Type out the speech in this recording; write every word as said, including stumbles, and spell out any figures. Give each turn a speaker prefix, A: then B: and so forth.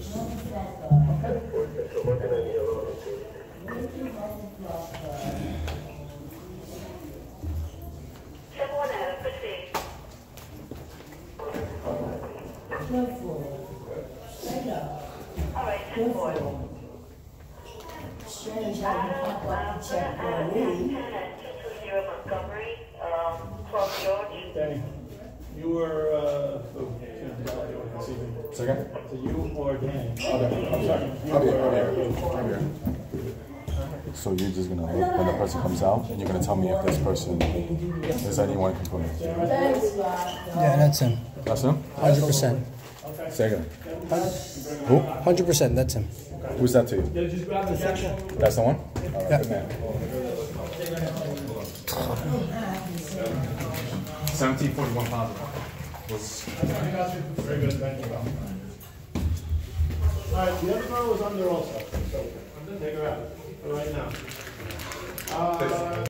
A: Danny, you were, uh,
B: Second?
A: so you or Danny?
B: Okay, I'm sorry. I'll be here, I'll be here. I'll be here. So you're just gonna look when the person comes out, and you're gonna tell me if this person is anyone component.
C: Yeah, that's him.
B: That's him?
C: one hundred percent.
B: Say again. Who?
C: one hundred percent, that's him.
B: Who's that to you?
A: Just grab the section.
B: That's the one? All right,
C: Yeah.
B: good man. seventeen forty-one positive. Was
A: Very good, thank you. All right, the other girl was under also, so I'm gonna take her out for right now. Uh,